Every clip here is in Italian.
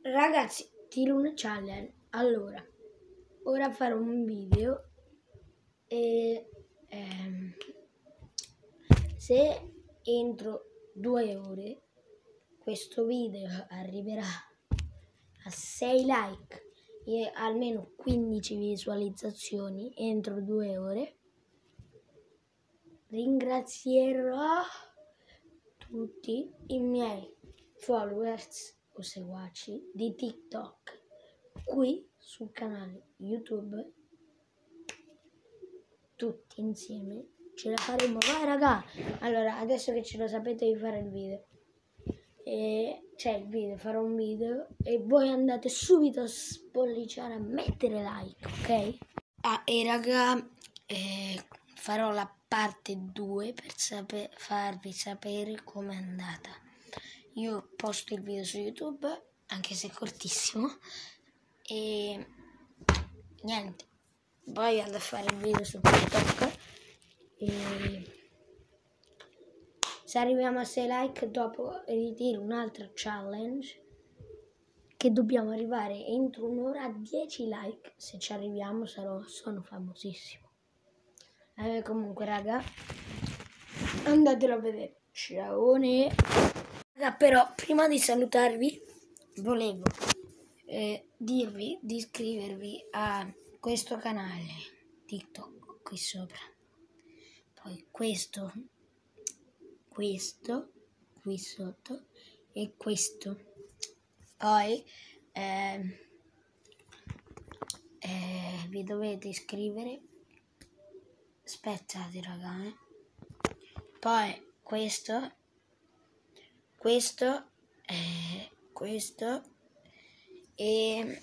Ragazzi, tiro una challenge. Allora, ora farò un video e se entro 2 ore questo video arriverà a 6 like e almeno 15 visualizzazioni entro 2 ore, ringrazierò tutti i miei followers o seguaci di TikTok qui sul canale YouTube. Tutti insieme ce la faremo, vai raga. Allora, adesso che ce lo sapete di fare il video, farò un video e voi andate subito a spolliciare, a mettere like, ok? E raga, farò la parte 2 per farvi sapere com'è andata. Io posto il video su YouTube, anche se è cortissimo, e niente, poi vado a fare il video su TikTok e se arriviamo a 6 like dopo ritiro un'altra challenge che dobbiamo arrivare entro un'ora a 10 like. Se ci arriviamo sono famosissimo. Comunque raga, andatelo a vedere. Ciaone. Raga, però prima di salutarvi volevo dirvi di iscrivervi a questo canale TikTok qui sopra, poi questo qui sotto e questo. Poi vi dovete iscrivere. Aspettate raga, poi questo e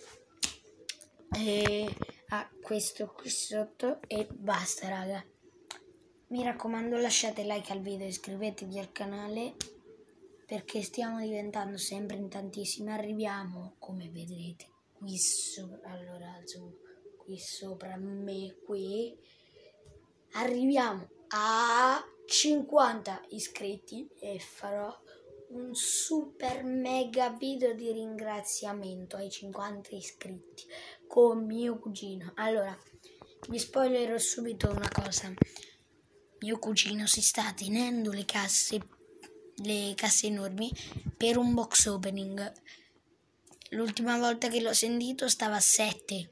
questo qui sotto e basta raga. Mi raccomando, lasciate like al video, iscrivetevi al canale perché stiamo diventando sempre in tantissimi. Arriviamo, come vedrete, qui sopra, allora qui sopra me, qui arriviamo a 50 iscritti e farò un super mega video di ringraziamento ai 50 iscritti con mio cugino. Allora, vi spoilerò subito una cosa. Mio cugino si sta tenendo le casse enormi per un box opening. L'ultima volta che l'ho sentito stava a 7.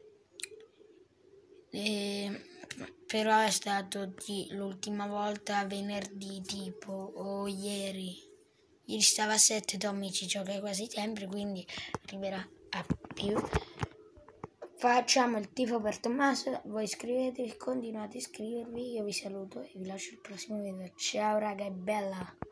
Però è stato l'ultima volta venerdì tipo o ieri. Ieri stava a 7, Tommy ci gioca quasi sempre, quindi arriverà a più. Facciamo il tifo per Tommaso, voi iscrivetevi, continuate a iscrivervi, io vi saluto e vi lascio il prossimo video. Ciao raga, è bella!